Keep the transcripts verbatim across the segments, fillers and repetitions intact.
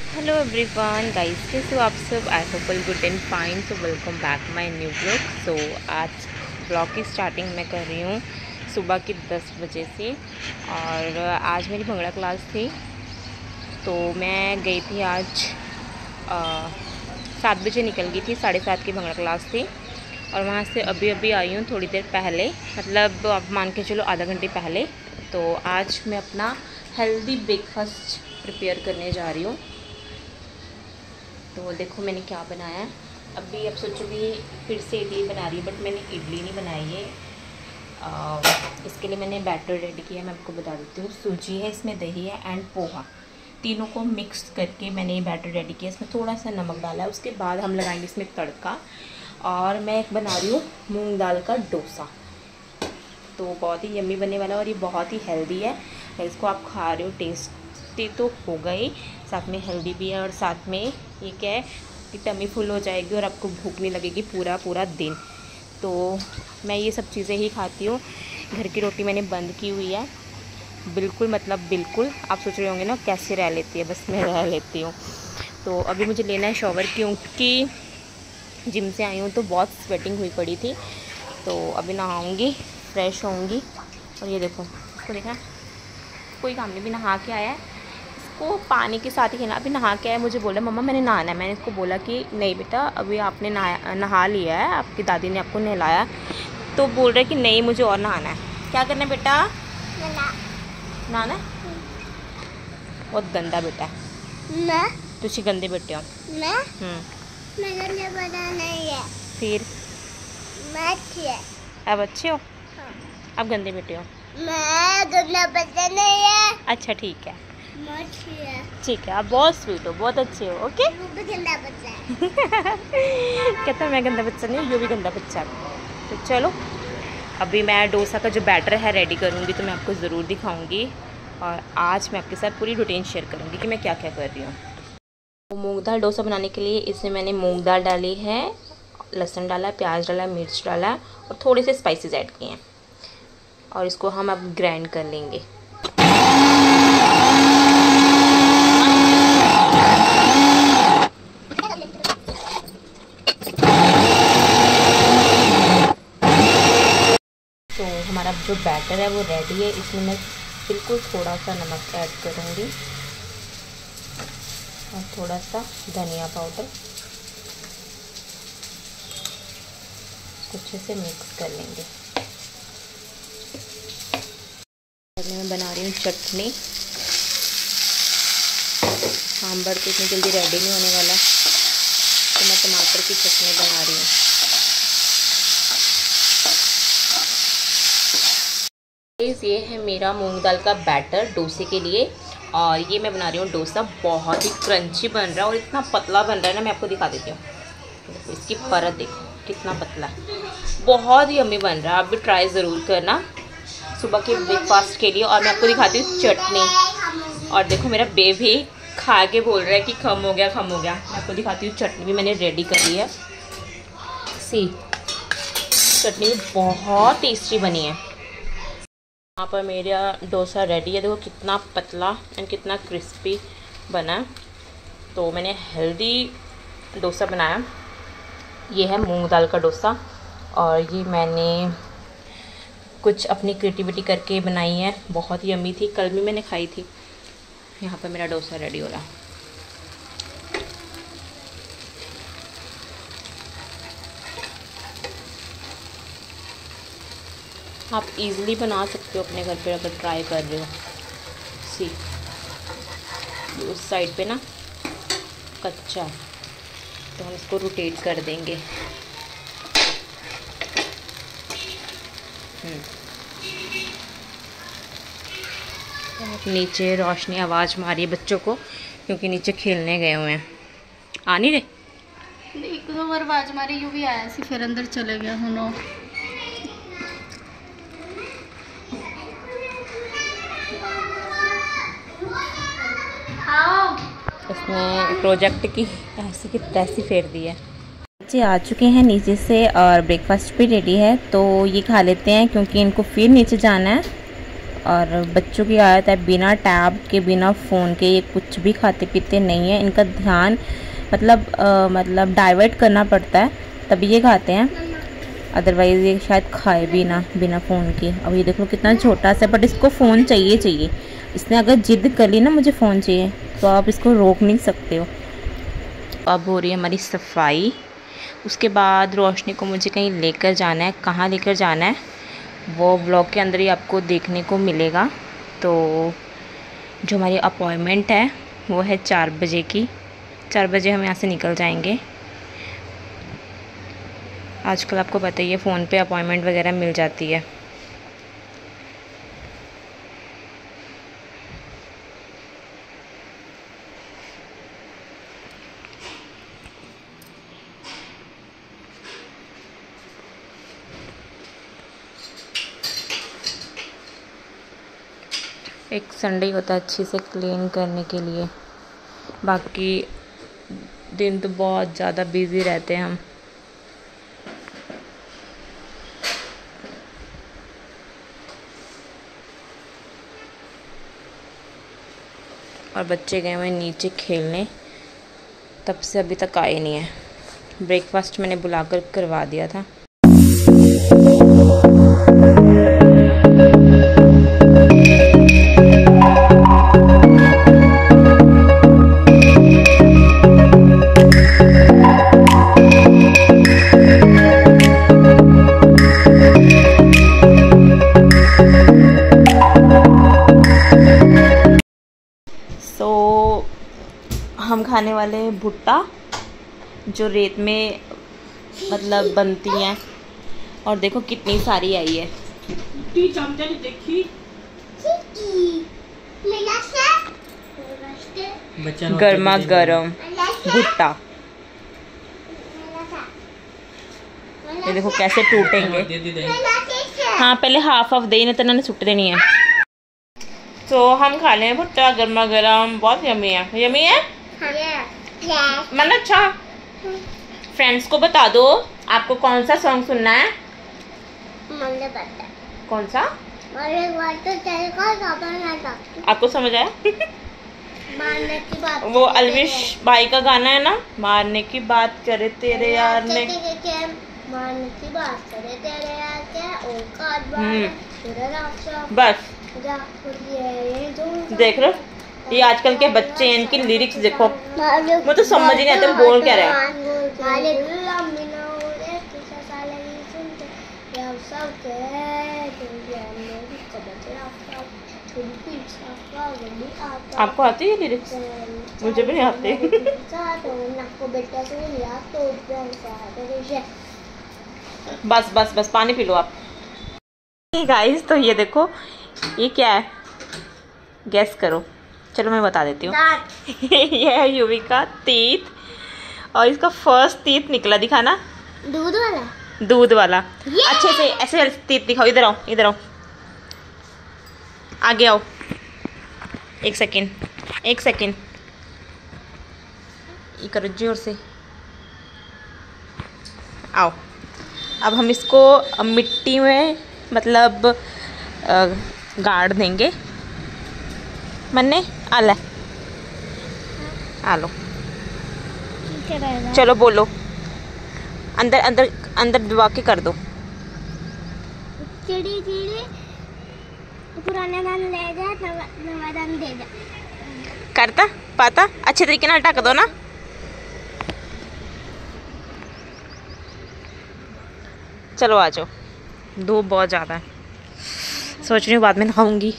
Hello everyone guys, कैसे हो आप सब। I hope all good and fine. So welcome back my new blog. So आज blog की स्टार्टिंग मैं कर रही हूँ सुबह की दस बजे से। और आज मेरी भंगड़ा क्लास थी, तो मैं गई थी आज सात बजे निकल गई थी। साढ़े सात की भंगड़ा क्लास थी और वहाँ से अभी अभी आई हूँ थोड़ी देर पहले, मतलब आप मान के चलो आधा घंटे पहले। तो आज मैं अपना हेल्दी ब्रेकफास्ट प्रिपेयर करने जा रही हूँ। तो देखो मैंने क्या बनाया है। अभी आप सोचोगे फिर से इडली बना रही है, बट मैंने इडली नहीं बनाई है। आ, इसके लिए मैंने बैटर रेडी किया है, मैं आपको बता देती हूँ। सूजी है, इसमें दही है एंड पोहा, तीनों को मिक्स करके मैंने ये बैटर रेडी किया। इसमें थोड़ा सा नमक डाला है, उसके बाद हम लगाएंगे इसमें तड़का। और मैं एक बना रही हूँ मूंग दाल का डोसा, तो बहुत ही यम्मी बनने वाला है और ये बहुत ही हेल्दी है। अगर इसको आप खा रहे हो टेस्टी तो होगा ही, साथ में हेल्दी भी है और साथ में ये क्या है कि टमी फुल हो जाएगी और आपको भूख नहीं लगेगी पूरा पूरा दिन। तो मैं ये सब चीज़ें ही खाती हूँ। घर की रोटी मैंने बंद की हुई है बिल्कुल, मतलब बिल्कुल। आप सोच रहे होंगे ना कैसे रह लेती है, बस मैं रह लेती हूँ। तो अभी मुझे लेना है शॉवर, क्योंकि जिम से आई हूँ तो बहुत स्वेटिंग हुई पड़ी थी। तो अभी नहाऊँगी, फ्रेश होंगी। और ये देखो, इसको देखा, कोई काम नहीं, भी नहा के आया है, इसको पानी के साथ ही खेलना। अभी नहा के आया, मुझे बोला मम्मा मैंने नहाना है। मैंने इसको बोला कि नहीं बेटा, अभी आपने नहाया नहा लिया है, आपकी दादी ने आपको नहलाया। तो बोल रहा है कि नहीं मुझे और नहाना है। क्या करना है बेटा? नहाना है। बहुत गंदा बेटा है, तुझे गंदे बेटे हो। मैं गंदा बना नहीं है। फिर मैं अच्छी है। अब अच्छे हो? हाँ। अब गंदे बेटे हो। मैं गंदा बच्चा नहीं है। अच्छा ठीक है, मैं अच्छी है। ठीक है, आप बहुत स्वीट हो, बहुत अच्छे हो। ओके। वो भी गंदा बच्चा है। कहता है मैं गंदा बच्चा नहीं, ये भी गंदा बच्चा है। तो चलो अभी मैं डोसा का जो बैटर है रेडी करूँगी, तो मैं आपको ज़रूर दिखाऊँगी। और आज मैं आपके साथ पूरी रूटीन शेयर करूँगी कि मैं क्या क्या कर रही हूँ। तो मूंग दाल डोसा बनाने के लिए इसमें मैंने मूंग दाल डाली है, लहसुन डाला, प्याज डाला, मिर्च डाला और थोड़े से स्पाइसेस ऐड किए हैं। और इसको हम अब ग्राइंड कर लेंगे। तो हमारा जो बैटर है वो रेडी है। इसमें मैं बिल्कुल थोड़ा सा नमक ऐड करूँगी और थोड़ा सा धनिया पाउडर, अच्छे से मिक्स कर लेंगे। मैं बना रही हूँ चटनी। सांभर तो इतनी जल्दी रेडी नहीं होने वाला, तो मैं टमाटर की चटनी बना रही हूँ। ये है मेरा मूंग दाल का बैटर डोसे के लिए, और ये मैं बना रही हूँ डोसा। बहुत ही क्रंची बन रहा है और इतना पतला बन रहा है ना, मैं आपको दिखा देती हूँ। देखो इसकी परत देखो कितना पतला है, बहुत ही यम्मी बन रहा है। आप भी ट्राई ज़रूर करना सुबह के ब्रेकफास्ट के लिए। और मैं आपको दिखाती हूँ चटनी। और देखो मेरा बेबी खा के बोल रहा है कि खम हो गया खम हो गया। मैं आपको दिखाती हूँ, चटनी भी मैंने रेडी कर ली है। सी चटनी भी बहुत टेस्टी बनी है। यहाँ पर मेरा डोसा रेडी है। देखो कितना पतला एंड कितना क्रिस्पी बना है। तो मैंने हेल्दी डोसा बनाया। ये है मूंग दाल का डोसा और ये मैंने कुछ अपनी क्रिएटिविटी करके बनाई है। बहुत ही यम्मी थी, कल भी मैंने खाई थी। यहाँ पर मेरा डोसा रेडी हो रहा है। आप इजीली बना सकते हो अपने घर पे अगर ट्राई कर रहे हो। सी उस साइड पे ना कच्चा है, तो हम इसको रोटेट कर देंगे। नीचे रोशनी आवाज़ मारी है बच्चों को, क्योंकि नीचे खेलने गए हुए हैं। आ नहीं रहे, एक दो बार आवाज मारी, यू भी आया सी, फिर अंदर चले गया हुन। इसने प्रोजेक्ट की ऐसी की तैसी फेर दी है। बच्चे आ चुके हैं नीचे से और ब्रेकफास्ट भी रेडी है, तो ये खा लेते हैं क्योंकि इनको फिर नीचे जाना है। और बच्चों की आदत है बिना टैब के बिना फ़ोन के ये कुछ भी खाते पीते नहीं है। इनका ध्यान मतलब आ, मतलब डाइवर्ट करना पड़ता है तभी ये खाते हैं, अदरवाइज़ ये शायद खाए भी ना बिना फ़ोन के। अब ये देखो कितना छोटा सा, बट इसको फ़ोन चाहिए चाहिए। इसने अगर जिद कर ली ना मुझे फ़ोन चाहिए तो आप इसको रोक नहीं सकते हो। अब हो रही है हमारी सफाई, उसके बाद रोशनी को मुझे कहीं लेकर जाना है। कहाँ लेकर जाना है वो व्लॉग के अंदर ही आपको देखने को मिलेगा। तो जो हमारी अपॉइंटमेंट है वो है चार बजे की। चार बजे हम यहाँ से निकल जाएंगे। आजकल आपको पता ही है फ़ोन पे अपॉइंटमेंट वगैरह मिल जाती है। एक संडे होता है अच्छे से क्लीन करने के लिए, बाकी दिन तो बहुत ज़्यादा बिज़ी रहते हैं हम। और बच्चे गए हुए नीचे खेलने, तब से अभी तक आए नहीं है। ब्रेकफास्ट मैंने बुलाकर करवा दिया था। तो हम खाने वाले हैं भुट्टा, जो रेत में मतलब बनती हैं। और देखो कितनी सारी आई है। गर्मा गर्म भुट्टा, ये देखो कैसे टूटेंगे। हाँ पहले हाफ हाफ दे, नहीं तो इन्होंने सुट देनी है। तो हम खा लें भुट्टा गर्मा गर्म, बहुत यमी है। यमी है मतलब अच्छा। फ्रेंड्स को बता दो आपको कौन सा सॉन्ग सुनना है। मुझे पता है कौन सा। आपको समझ आया? मारने की बात, वो अलविश भाई का गाना है ना, मारने की बात करे तेरे यार ने, मारने की बात करे तेरे यार के, बस देख रहे हो ये आजकल के बच्चे हैं, इनकी लिरिक्स देखो, मुझे तो समझ ही नहीं आता बोल क्या रहा है। आपको आती है लिरिक्स? मुझे भी नहीं आती। बस बस बस पानी पी लो आप। गाइस तो ये देखो ये क्या है, गैस करो। चलो मैं बता देती हूँ। ये है यूवी का तीत, और इसका फर्स्ट तीत निकला, दिखाना। दूध वाला, दूध वाला। अच्छे से ऐसे तीत दिखाओ। इधर आओ, इधर आओ, आगे आओ। एक सेकेंड, एक सेकेंड, ये करो जोर से। आओ, अब हम इसको मिट्टी में मतलब गाड़ देंगे। मन्ने आला आलो, चलो बोलो। अंदर अंदर अंदर दबा के कर दो। चिड़ी चिड़ी पुराना दान ले जा, नवा दान दे जा। करता पाता अच्छे तरीके ना ढक दो ना। चलो आ जाओ, धूप बहुत ज़्यादा है, सोच रही हूँ बाद में नहाऊंगी।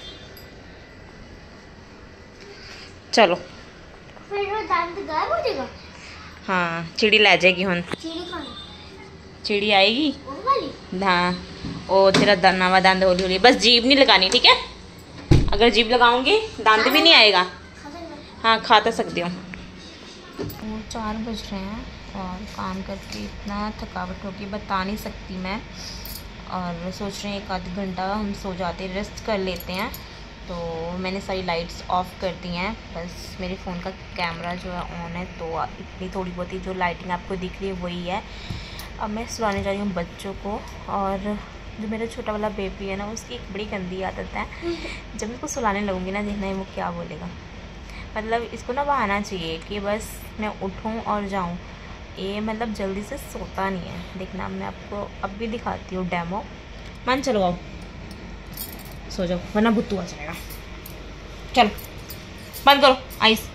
चलो फिर वो दांत गायब हो जाएगा। हाँ चिड़ी ले जाएगी हुन। चिड़ी आएगी हाँ, ओ तेरा नवा दांत हौली हौली, बस जीभ नहीं लगानी ठीक है। अगर जीभ लगाऊंगी दांत भी नहीं आएगा। हाँ खा तो सकती हूँ। चार बज रहे हैं और काम करके इतना थकावट होगी बता नहीं सकती मैं। और सोच रहे हैं एक आध घंटा हम सो जाते, रेस्ट कर लेते हैं। तो मैंने सारी लाइट्स ऑफ कर दी हैं, बस मेरे फ़ोन का कैमरा जो है ऑन है, तो इतनी थोड़ी बहुत ही जो लाइटिंग आपको दिख रही है वही है। अब मैं सुलाने जा रही हूँ बच्चों को, और जो मेरा छोटा वाला बेबी है ना, उसकी एक बड़ी गंदी आदत है, जब मैं उसको सुलाने लगूँगी ना, देखना है वो क्या बोलेगा। मतलब इसको ना बहाना चाहिए कि बस मैं उठूँ और जाऊँ। ये मतलब जल्दी से सोता नहीं है। देखना मैं आपको अब भी दिखाती हूँ डेमो। मान चलो आओ, सो जाओ वरना भुत्तू आ जाएगा। चलो बंद करो आइस,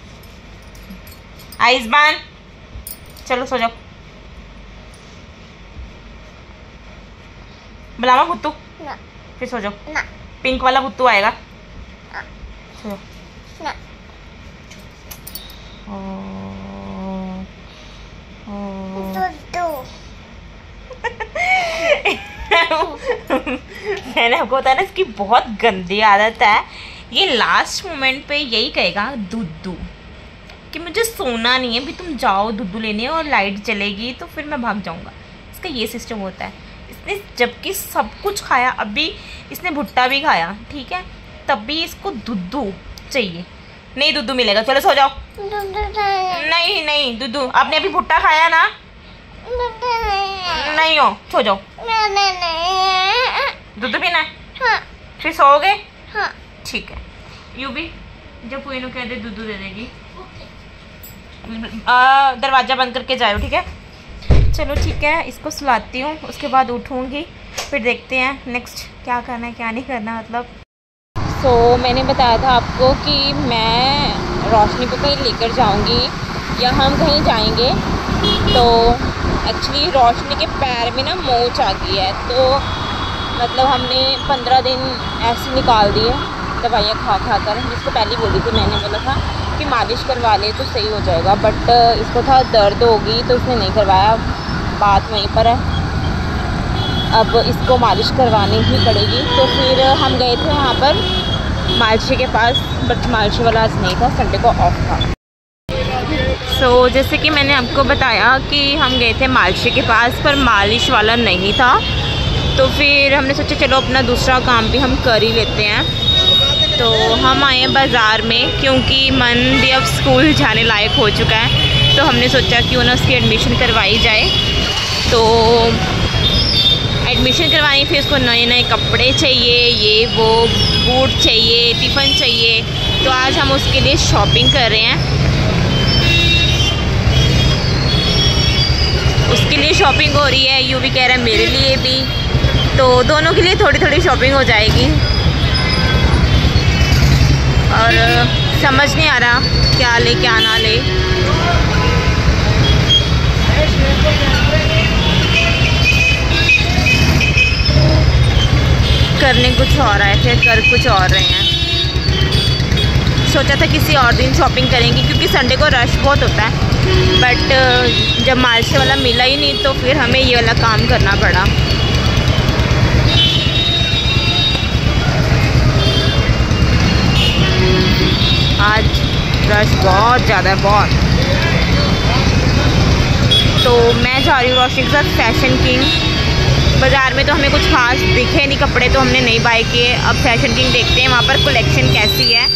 आइस बंद, चलो सो जाओ। बुलावा भुत्तू, फिर सो जाओ। पिंक वाला भुत्तू आएगा, सो जाओ। मैंने आपको बताया ना, इसकी बहुत गंदी आदत है। ये लास्ट मोमेंट पे यही कहेगा दुद्दू कि मुझे सोना नहीं है, भी तुम जाओ दुद्दू लेने, और लाइट चलेगी तो फिर मैं भाग जाऊंगा। इसका ये सिस्टम होता है। इसने जबकि सब कुछ खाया, अभी इसने भुट्टा भी खाया, ठीक है, तब भी इसको दुद्दू चाहिए। नहीं दुद्दू मिलेगा, चलो सो जाओ। नहीं नहीं दुद्दू, आपने अभी भुट्टा खाया ना, नहीं हो, सो जाओ। दूध पीना है? हाँ। फिर सोओगे? हाँ। ठीक है। यू भी जब कोई नो कह दे दूध दे देगी। आ, दरवाजा बंद करके जाओ, ठीक है? चलो ठीक है, इसको सुलाती हूँ, उसके बाद उठूँगी, फिर देखते हैं नेक्स्ट क्या करना है क्या नहीं करना। मतलब सो so, मैंने बताया था आपको कि मैं रोशनी को कहीं लेकर जाऊँगी या हम कहीं जाएंगे, तो एक्चुअली रोशनी के पैर में ना मोच आ गई है, तो मतलब हमने पंद्रह दिन ऐसे निकाल दिए दवाइयाँ खा खा कर। जिसको पहले बोली थी मैंने, बोला था कि मालिश करवा ले तो सही हो जाएगा, बट इसको था दर्द होगी तो इसने नहीं करवाया। बात वहीं पर है, अब इसको मालिश करवानी ही पड़ेगी। तो फिर हम गए थे वहाँ पर मालशी के पास, बट मालशी वाला आज नहीं था, संडे को ऑफ था। सो so, जैसे कि मैंने आपको बताया कि हम गए थे मालशी के पास, पर मालिश वाला नहीं था, तो फिर हमने सोचा चलो अपना दूसरा काम भी हम कर ही लेते हैं। तो हम आए हैं बाज़ार में, क्योंकि मन भी अब स्कूल जाने लायक हो चुका है, तो हमने सोचा क्यों ना उसकी एडमिशन करवाई जाए। तो एडमिशन करवानी, फिर उसको नए नए कपड़े चाहिए, ये वो बूट चाहिए, टिफ़िन चाहिए, तो आज हम उसके लिए शॉपिंग कर रहे हैं। उसके लिए शॉपिंग हो रही है, यू भी कह रहा है मेरे लिए भी, तो दोनों के लिए थोड़ी थोड़ी शॉपिंग हो जाएगी। और समझ नहीं आ रहा क्या ले क्या ना ले। करने कुछ और आए थे, कर कुछ और रहे हैं। सोचा था किसी और दिन शॉपिंग करेंगे, क्योंकि संडे को रश बहुत होता है, बट जब मालशे वाला मिला ही नहीं तो फिर हमें ये वाला काम करना पड़ा। आज रश बहुत ज़्यादा है, बहुत। तो मैं जा रही हूँ रोशनी के साथ फैशन किंग। बाज़ार में तो हमें कुछ खास दिखे नहीं कपड़े, तो हमने नहीं बाय किए। अब फैशन किंग देखते हैं वहाँ पर कलेक्शन कैसी है।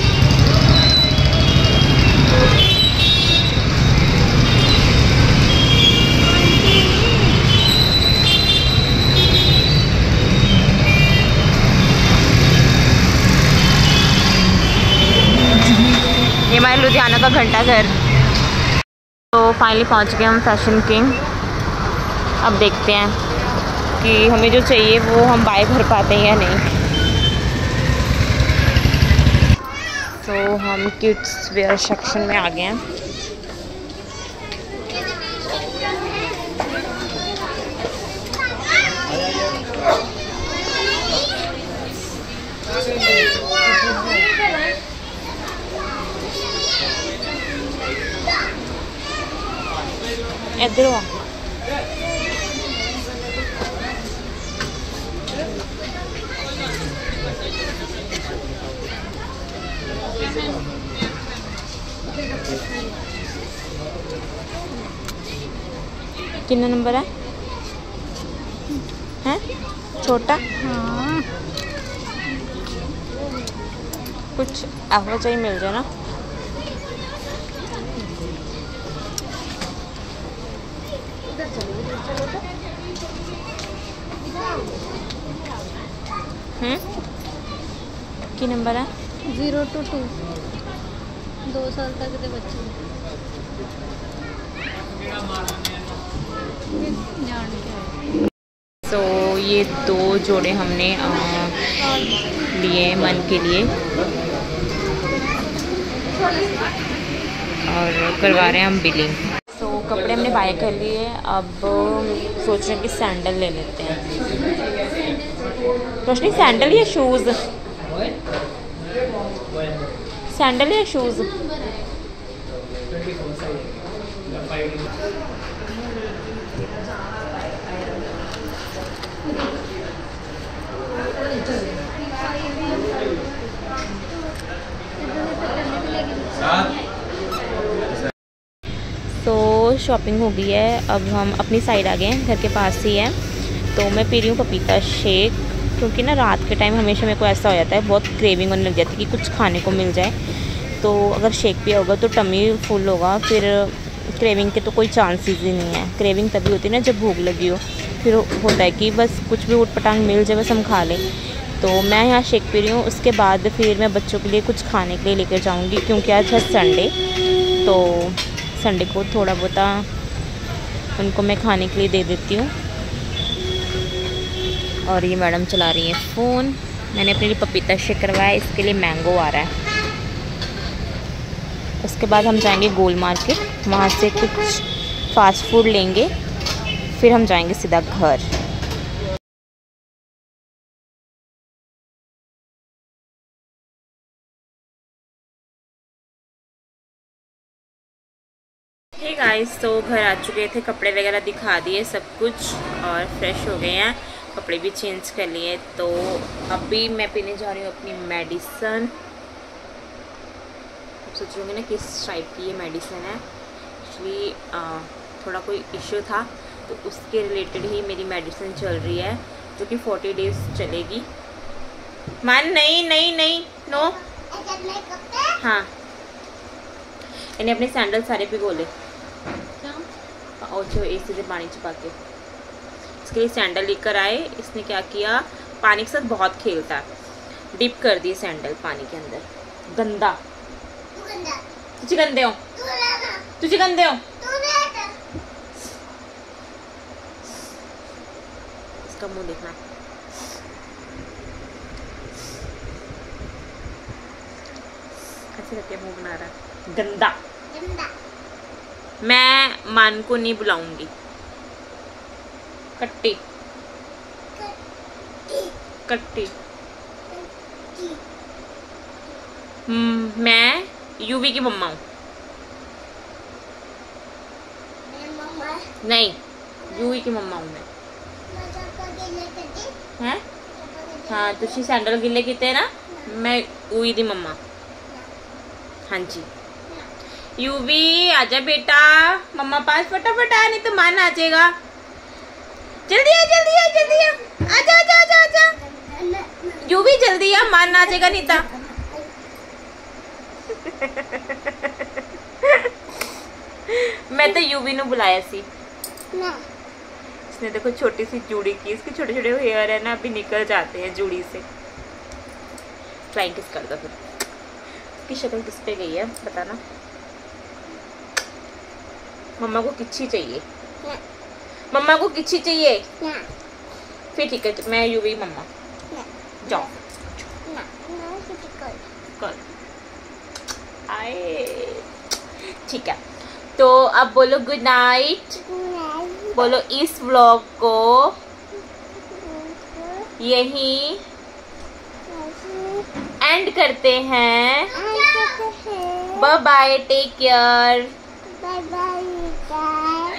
ये हमारे लुधियाना का घंटा घर। तो फाइनली पहुंच गए हम फैशन किंग। अब देखते हैं कि हमें जो चाहिए वो हम बाय कर पाते हैं या नहीं। तो हम किड्स वेयर सेक्शन में आ गए हैं। इधर आ। कितना नंबर है? हैं? छोटा? हाँ। कुछ ऐसा चाहिए मिल जाए ना। चलो चलो की नंबर है जीरो टू टू दो साल तक के बच्चे जान के। तो ये दो जोड़े हमने लिए मन के लिए और करवा रहे हैं हम बिलिंग। तो कपड़े हमने बाय कर लिए, अब सोच रहे हैं कि सैंडल ले लेते हैं। रोशनी सैंडल या शूज़? सैंडल या शूज़? तो शॉपिंग हो गई है, अब हम अपनी साइड आ गए हैं, घर के पास ही है। तो मैं पी रही हूँ पपीता शेक, क्योंकि ना रात के टाइम हमेशा मेरे को ऐसा हो जाता है, बहुत क्रेविंग होने लग जाती है कि कुछ खाने को मिल जाए। तो अगर शेक पिया होगा तो टमी फुल होगा, फिर क्रेविंग के तो कोई चांसेस ही नहीं है। क्रेविंग तभी होती है ना जब भूख लगी हो, फिर होता है कि बस कुछ भी उटपटांग मिल जाए बस हम खा लें। तो मैं यहाँ शेक पी रही हूँ, उसके बाद फिर मैं बच्चों के लिए कुछ खाने के लिए लेकर जाऊँगी, क्योंकि आज है संडे। तो संडे को थोड़ा बहुत उनको मैं खाने के लिए दे देती हूँ। और ये मैडम चला रही है फ़ोन। मैंने अपने लिए पपीता शेक करवाया, इसके लिए मैंगो आ रहा है। उसके बाद हम जाएंगे गोल मार्केट, वहाँ से कुछ फास्ट फूड लेंगे, फिर हम जाएंगे सीधा घर। हे गाइस, तो घर आ चुके थे, कपड़े वगैरह दिखा दिए सब कुछ और फ्रेश हो गए हैं, कपड़े भी चेंज कर लिए। तो अभी मैं पीने जा रही हूँ अपनी मेडिसन। आप सोच रहे होंगे ना किस टाइप की ये मेडिसन है। एक्चुअली थोड़ा कोई इश्यू था, तो उसके रिलेटेड ही मेरी मेडिसिन चल रही है, जो कि फोर्टी डेज चलेगी। मान नहीं नहीं नहीं नो। हाँ, इन्हें अपने सैंडल सारे भिगो ले और जो एसी से पानी छिपा के। इसके लिए सैंडल लेकर आए। इसने क्या किया, पानी के साथ बहुत खेलता है, डिप कर दिए सैंडल पानी के अंदर। गंदा, तुझे गंदे हो, तुझे गंदे हो। इसका मुंह देखना, अच्छे करके मुंह बना रहा है, गंदा। गंदा। मैं मान को नहीं बुलाऊंगी, कट्टी कट्टी। मैं यूवी की मम्मा हूँ। नहीं, यूवी की मम्मा हूँ मैं। हैं? हाँ, तुझी सैंडल गिले किते ना, मैं यूवी दी मम्मा। हाँ जी, यूवी आजा बेटा मम्मा पास, फटाफट आ, नहीं तो मान आ जाएगा। जल्दी आ, जल्दी आ, जल्दी आ, आजा आजा आजा आजा। यूवी जल्दी आ, मान आ जाएगा नहीं तो। मैं तो यूवी नु बुलाया सी ना। इसने देखो छोटी सी जूड़ी की, इसके छोटे छोटे हेयर है ना, अभी निकल जाते हैं जूड़ी से। फ्लाइंग किस कर दो फिर। इसकी शक्ल किस पे गई है बताना। मम्मा को किच्छी चाहिए, मम्मा को किच्छी चाहिए। फिर ठीक है, मैं यूवी मम्मा। जाओ कर आए, ठीक है। तो अब बोलो गुड नाइट, बोलो इस व्लॉग को यही एंड करते हैं। Bye bye, take care, bye bye.